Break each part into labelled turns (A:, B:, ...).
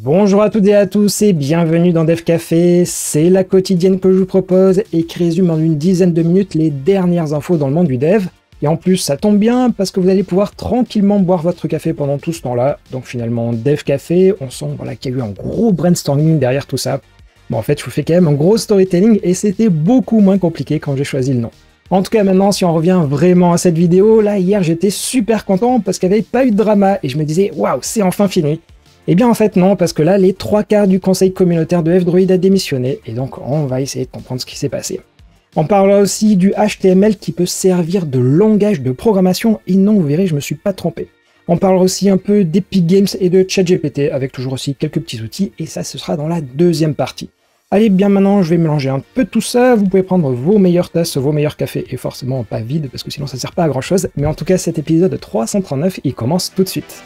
A: Bonjour à toutes et à tous et bienvenue dans Dev Café, c'est la quotidienne que je vous propose et qui résume en une dizaine de minutes les dernières infos dans le monde du dev. Et en plus ça tombe bien parce que vous allez pouvoir tranquillement boire votre café pendant tout ce temps-là. Donc finalement Dev Café, on sent qu'il y a eu un gros brainstorming derrière tout ça. Bon en fait je vous fais quand même un gros storytelling et c'était beaucoup moins compliqué quand j'ai choisi le nom. En tout cas maintenant si on revient vraiment à cette vidéo, là hier j'étais super content parce qu'il n'y avait pas eu de drama et je me disais waouh c'est enfin fini. Eh bien en fait non, parce que là les 3/4 du conseil communautaire de F-Droid a démissionné, et donc on va essayer de comprendre ce qui s'est passé. On parlera aussi du HTML qui peut servir de langage de programmation, et non vous verrez je me suis pas trompé. On parlera aussi un peu d'Epic Games et de ChatGPT, avec toujours aussi quelques petits outils, et ça ce sera dans la deuxième partie. Allez bien maintenant je vais mélanger un peu tout ça, vous pouvez prendre vos meilleures tasses, vos meilleurs cafés, et forcément pas vide parce que sinon ça sert pas à grand chose, mais en tout cas cet épisode 339 il commence tout de suite.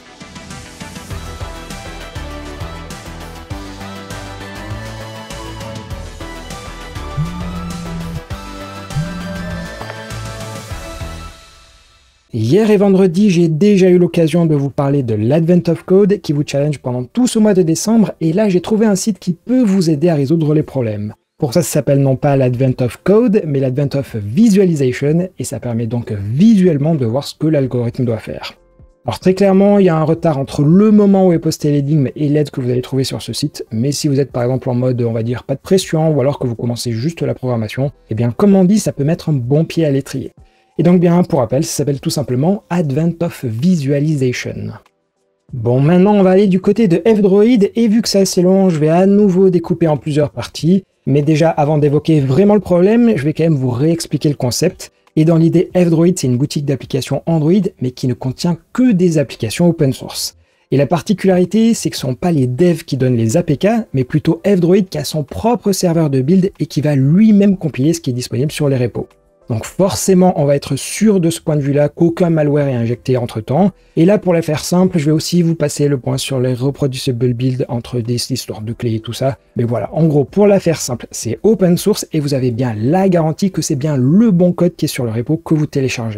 A: Hier et vendredi, j'ai déjà eu l'occasion de vous parler de l'Advent of Code qui vous challenge pendant tout ce mois de décembre, et là j'ai trouvé un site qui peut vous aider à résoudre les problèmes. Pour ça s'appelle non pas l'Advent of Code, mais l'Advent of Visualization, et ça permet donc visuellement de voir ce que l'algorithme doit faire. Alors très clairement, il y a un retard entre le moment où est posté l'énigme et l'aide que vous allez trouver sur ce site, mais si vous êtes par exemple en mode, on va dire, pas de pression, ou alors que vous commencez juste la programmation, et bien comme on dit, ça peut mettre un bon pied à l'étrier. Et donc bien, pour rappel, ça s'appelle tout simplement Advent of Visualization. Bon, maintenant on va aller du côté de F-Droid, et vu que c'est assez long, je vais à nouveau découper en plusieurs parties. Mais déjà, avant d'évoquer vraiment le problème, je vais quand même vous réexpliquer le concept. Et dans l'idée, F-Droid, c'est une boutique d'applications Android, mais qui ne contient que des applications open source. Et la particularité, c'est que ce ne sont pas les devs qui donnent les APK, mais plutôt F-Droid qui a son propre serveur de build et qui va lui-même compiler ce qui est disponible sur les repos. Donc forcément, on va être sûr de ce point de vue-là qu'aucun malware est injecté entre-temps. Et là, pour la faire simple, je vais aussi vous passer le point sur les reproducible build entre des histoires de clés et tout ça. Mais voilà, en gros, pour la faire simple, c'est open source et vous avez bien la garantie que c'est bien le bon code qui est sur le repo que vous téléchargez.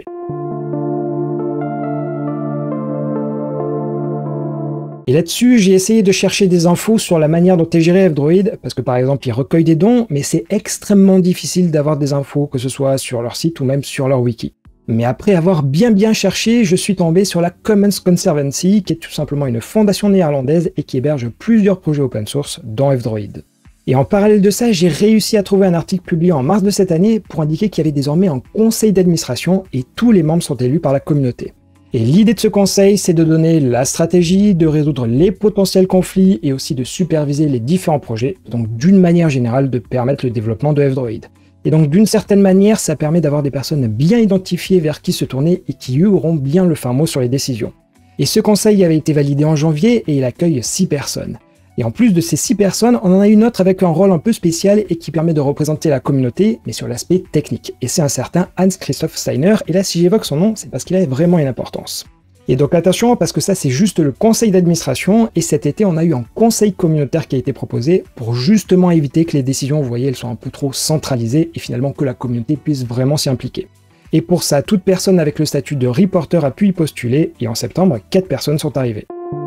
A: Et là-dessus, j'ai essayé de chercher des infos sur la manière dont est géré F-Droid, parce que par exemple, ils recueillent des dons, mais c'est extrêmement difficile d'avoir des infos, que ce soit sur leur site ou même sur leur wiki. Mais après avoir bien cherché, je suis tombé sur la Commons Conservancy, qui est tout simplement une fondation néerlandaise et qui héberge plusieurs projets open source, dont F-Droid. Et en parallèle de ça, j'ai réussi à trouver un article publié en mars de cette année pour indiquer qu'il y avait désormais un conseil d'administration et tous les membres sont élus par la communauté. Et l'idée de ce conseil, c'est de donner la stratégie, de résoudre les potentiels conflits et aussi de superviser les différents projets, donc d'une manière générale de permettre le développement de F-Droid. Et donc d'une certaine manière, ça permet d'avoir des personnes bien identifiées vers qui se tourner et qui eux auront bien le fin mot sur les décisions. Et ce conseil avait été validé en janvier et il accueille 6 personnes. Et en plus de ces 6 personnes, on en a une autre avec un rôle un peu spécial et qui permet de représenter la communauté, mais sur l'aspect technique. Et c'est un certain Hans-Christoph Steiner, et là si j'évoque son nom, c'est parce qu'il a vraiment une importance. Et donc attention, parce que ça c'est juste le conseil d'administration, et cet été on a eu un conseil communautaire qui a été proposé pour justement éviter que les décisions, vous voyez, elles soient un peu trop centralisées, et finalement que la communauté puisse vraiment s'y impliquer. Et pour ça, toute personne avec le statut de reporter a pu y postuler, et en septembre, 4 personnes sont arrivées.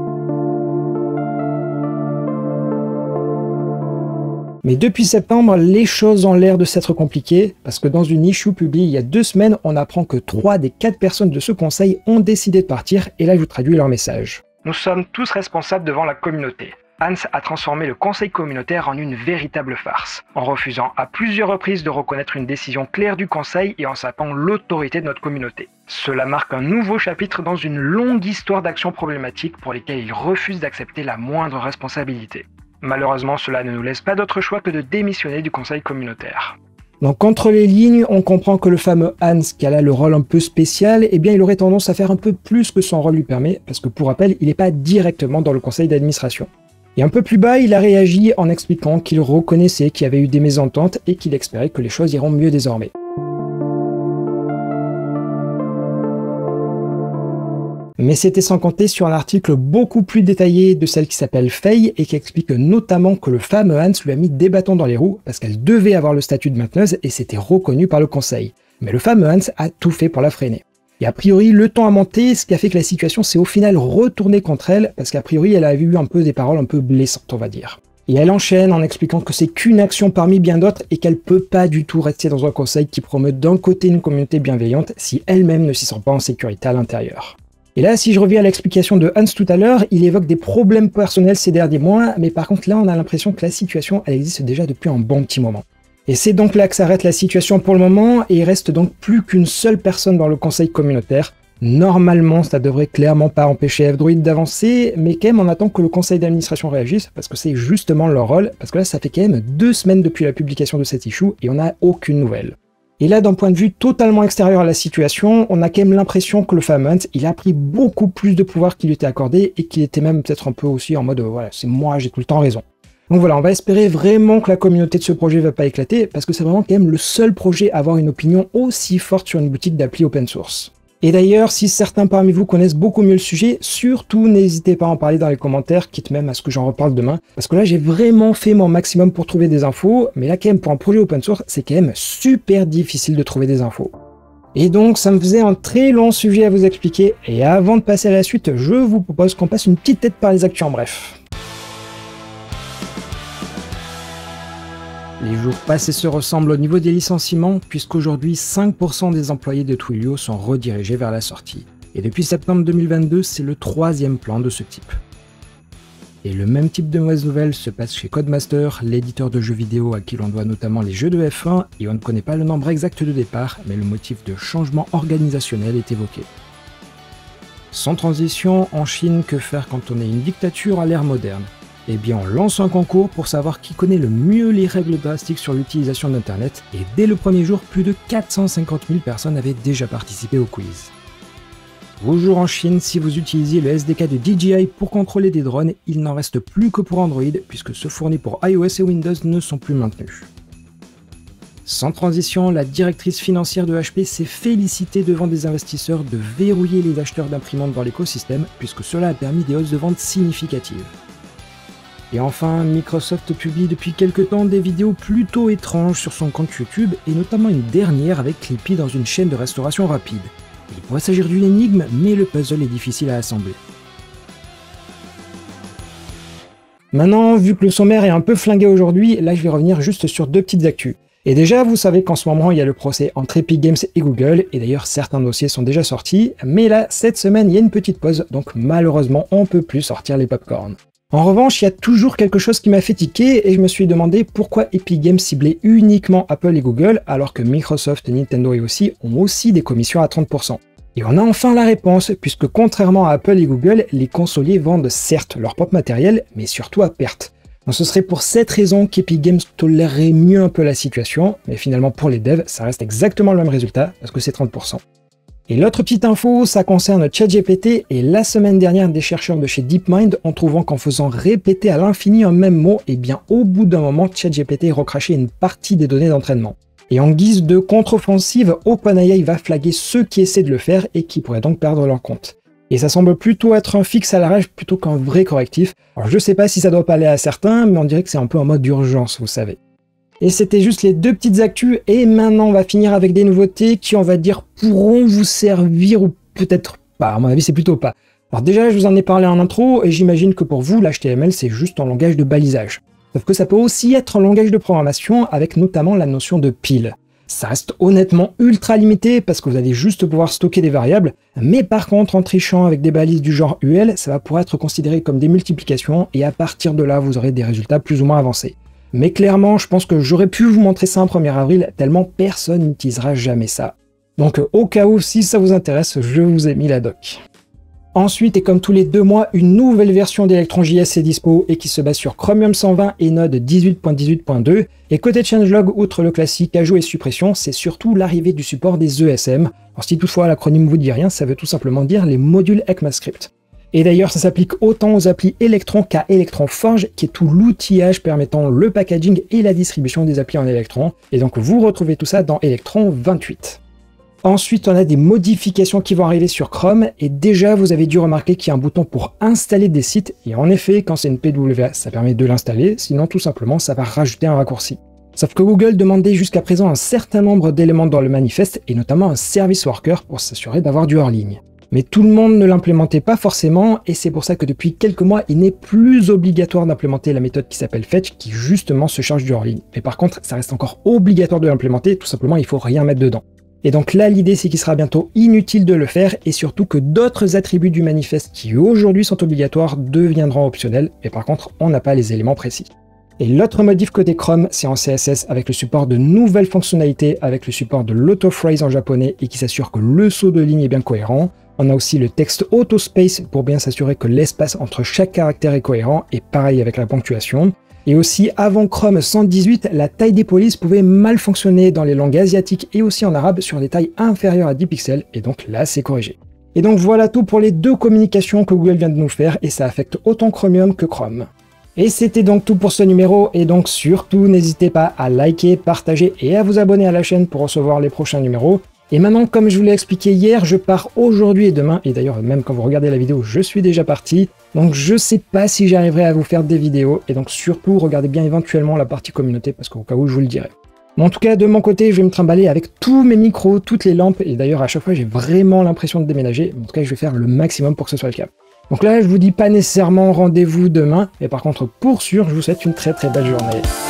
A: Mais depuis septembre, les choses ont l'air de s'être compliquées, parce que dans une issue publiée il y a 2 semaines, on apprend que 3 des 4 personnes de ce conseil ont décidé de partir, et là je vous traduis leur message. Nous sommes tous responsables devant la communauté. Hans a transformé le conseil communautaire en une véritable farce, en refusant à plusieurs reprises de reconnaître une décision claire du conseil et en sapant l'autorité de notre communauté. Cela marque un nouveau chapitre dans une longue histoire d'actions problématiques pour lesquelles il refuse d'accepter la moindre responsabilité. Malheureusement, cela ne nous laisse pas d'autre choix que de démissionner du conseil communautaire. Donc entre les lignes, on comprend que le fameux Hans, qui a là le rôle un peu spécial, eh bien il aurait tendance à faire un peu plus que son rôle lui permet, parce que pour rappel, il n'est pas directement dans le conseil d'administration. Et un peu plus bas, il a réagi en expliquant qu'il reconnaissait qu'il y avait eu des mésententes et qu'il espérait que les choses iront mieux désormais. Mais c'était sans compter sur un article beaucoup plus détaillé de celle qui s'appelle Faye et qui explique notamment que le fameux Hans lui a mis des bâtons dans les roues parce qu'elle devait avoir le statut de mainteneuse et c'était reconnu par le conseil. Mais le fameux Hans a tout fait pour la freiner. Et a priori, le temps a monté, ce qui a fait que la situation s'est au final retournée contre elle, parce qu'a priori, elle a eu un peu des paroles un peu blessantes, on va dire. Et elle enchaîne en expliquant que c'est qu'une action parmi bien d'autres et qu'elle peut pas du tout rester dans un conseil qui promeut d'un côté une communauté bienveillante si elle-même ne s'y sent pas en sécurité à l'intérieur. Et là, si je reviens à l'explication de Hans tout à l'heure, il évoque des problèmes personnels ces derniers mois, mais par contre là, on a l'impression que la situation, elle existe déjà depuis un bon petit moment. Et c'est donc là que s'arrête la situation pour le moment, et il reste donc plus qu'une seule personne dans le conseil communautaire. Normalement, ça devrait clairement pas empêcher F-Droid d'avancer, mais quand même on attend que le conseil d'administration réagisse, parce que c'est justement leur rôle, parce que là ça fait quand même 2 semaines depuis la publication de cet issue, et on n'a aucune nouvelle. Et là, d'un point de vue totalement extérieur à la situation, on a quand même l'impression que le fameux Hans, il a pris beaucoup plus de pouvoir qu'il lui était accordé, et qu'il était même peut-être un peu aussi en mode voilà, c'est moi, j'ai tout le temps raison. Donc voilà, on va espérer vraiment que la communauté de ce projet va pas éclater, parce que c'est vraiment quand même le seul projet à avoir une opinion aussi forte sur une boutique d'appli open source. Et d'ailleurs, si certains parmi vous connaissent beaucoup mieux le sujet, surtout n'hésitez pas à en parler dans les commentaires, quitte même à ce que j'en reparle demain, parce que là j'ai vraiment fait mon maximum pour trouver des infos, mais là quand même pour un projet open source, c'est quand même super difficile de trouver des infos. Et donc ça me faisait un très long sujet à vous expliquer, et avant de passer à la suite, je vous propose qu'on passe une petite tête par les actus en bref. Les jours passent et se ressemblent au niveau des licenciements, puisqu'aujourd'hui 5% des employés de Twilio sont redirigés vers la sortie. Et depuis septembre 2022, c'est le 3e plan de ce type. Et le même type de mauvaise nouvelle se passe chez Codemaster, l'éditeur de jeux vidéo à qui l'on doit notamment les jeux de F1, et on ne connaît pas le nombre exact de départ, mais le motif de changement organisationnel est évoqué. Sans transition, en Chine, que faire quand on est une dictature à l'ère moderne ? Eh bien, on lance un concours pour savoir qui connaît le mieux les règles drastiques sur l'utilisation d'Internet, et dès le premier jour, plus de 450 000 personnes avaient déjà participé au quiz. Bonjour en Chine, si vous utilisiez le SDK de DJI pour contrôler des drones, il n'en reste plus que pour Android, puisque ceux fournis pour iOS et Windows ne sont plus maintenus. Sans transition, la directrice financière de HP s'est félicitée devant des investisseurs de verrouiller les acheteurs d'imprimantes dans l'écosystème, puisque cela a permis des hausses de vente significatives. Et enfin, Microsoft publie depuis quelques temps des vidéos plutôt étranges sur son compte YouTube, et notamment une dernière avec Clippy dans une chaîne de restauration rapide. Il pourrait s'agir d'une énigme, mais le puzzle est difficile à assembler. Maintenant, vu que le sommaire est un peu flingué aujourd'hui, là je vais revenir juste sur 2 petites actus. Et déjà, vous savez qu'en ce moment, il y a le procès entre Epic Games et Google, et d'ailleurs certains dossiers sont déjà sortis, mais là, cette semaine, il y a une petite pause, donc malheureusement, on peut plus sortir les popcorn. En revanche, il y a toujours quelque chose qui m'a fait tiquer et je me suis demandé pourquoi Epic Games ciblait uniquement Apple et Google alors que Microsoft, Nintendo et aussi ont aussi des commissions à 30%. Et on a enfin la réponse, puisque contrairement à Apple et Google, les consoliers vendent certes leur propre matériel, mais surtout à perte. Donc ce serait pour cette raison qu'Epic Games tolérerait mieux un peu la situation, mais finalement pour les devs, ça reste exactement le même résultat, parce que c'est 30%. Et l'autre petite info, ça concerne ChatGPT, et la semaine dernière, des chercheurs de chez DeepMind ont trouvé qu'en faisant répéter à l'infini un même mot, et bien au bout d'un moment, ChatGPT recrachait une partie des données d'entraînement. Et en guise de contre-offensive, OpenAI va flaguer ceux qui essaient de le faire et qui pourraient donc perdre leur compte. Et ça semble plutôt être un fixe à la rage plutôt qu'un vrai correctif. Alors je sais pas si ça doit parler à certains, mais on dirait que c'est un peu en mode d'urgence, vous savez. Et c'était juste les 2 petites actus, et maintenant on va finir avec des nouveautés qui, on va dire, pourront vous servir ou peut-être pas, à mon avis c'est plutôt pas. Alors déjà, je vous en ai parlé en intro, et j'imagine que pour vous, l'HTML c'est juste un langage de balisage. Sauf que ça peut aussi être un langage de programmation, avec notamment la notion de pile. Ça reste honnêtement ultra limité, parce que vous allez juste pouvoir stocker des variables, mais par contre, en trichant avec des balises du genre UL, ça va pouvoir être considéré comme des multiplications, et à partir de là, vous aurez des résultats plus ou moins avancés. Mais clairement, je pense que j'aurais pu vous montrer ça un 1er avril, tellement personne n'utilisera jamais ça. Donc au cas où, si ça vous intéresse, je vous ai mis la doc. Ensuite, et comme tous les 2 mois, une nouvelle version d'ElectronJS est dispo et qui se base sur Chromium 120 et Node 18.18.2. Et côté changelog, outre le classique ajout et suppression, c'est surtout l'arrivée du support des ESM. Alors si toutefois l'acronyme vous dit rien, ça veut tout simplement dire les modules ECMAScript. Et d'ailleurs, ça s'applique autant aux applis Electron qu'à Electron Forge, qui est tout l'outillage permettant le packaging et la distribution des applis en Electron. Et donc vous retrouvez tout ça dans Electron 28. Ensuite, on a des modifications qui vont arriver sur Chrome, et déjà vous avez dû remarquer qu'il y a un bouton pour installer des sites, et en effet, quand c'est une PWA, ça permet de l'installer, sinon tout simplement ça va rajouter un raccourci. Sauf que Google demandait jusqu'à présent un certain nombre d'éléments dans le manifeste, et notamment un service worker pour s'assurer d'avoir du hors-ligne. Mais tout le monde ne l'implémentait pas forcément, et c'est pour ça que depuis quelques mois, il n'est plus obligatoire d'implémenter la méthode qui s'appelle fetch, qui justement se charge du hors-ligne. Mais par contre, ça reste encore obligatoire de l'implémenter, tout simplement il faut rien mettre dedans. Et donc là, l'idée c'est qu'il sera bientôt inutile de le faire, et surtout que d'autres attributs du manifeste qui aujourd'hui sont obligatoires deviendront optionnels, mais par contre, on n'a pas les éléments précis. Et l'autre modif côté Chrome, c'est en CSS avec le support de nouvelles fonctionnalités, avec le support de l'autophrase en japonais et qui s'assure que le saut de ligne est bien cohérent. On a aussi le texte autospace pour bien s'assurer que l'espace entre chaque caractère est cohérent, et pareil avec la ponctuation. Et aussi, avant Chrome 118, la taille des polices pouvait mal fonctionner dans les langues asiatiques et aussi en arabe sur des tailles inférieures à 10 pixels, et donc là c'est corrigé. Et donc voilà tout pour les deux communications que Google vient de nous faire, et ça affecte autant Chromium que Chrome. Et c'était donc tout pour ce numéro, et donc surtout n'hésitez pas à liker, partager et à vous abonner à la chaîne pour recevoir les prochains numéros. Et maintenant, comme je vous l'ai expliqué hier, je pars aujourd'hui et demain, et d'ailleurs même quand vous regardez la vidéo, je suis déjà parti, donc je sais pas si j'arriverai à vous faire des vidéos, et donc surtout regardez bien éventuellement la partie communauté, parce qu'au cas où je vous le dirai. Mais en tout cas, de mon côté, je vais me trimballer avec tous mes micros, toutes les lampes, et d'ailleurs à chaque fois j'ai vraiment l'impression de déménager, en tout cas je vais faire le maximum pour que ce soit le cas. Donc là, je vous dis pas nécessairement rendez-vous demain, mais par contre pour sûr, je vous souhaite une très belle journée.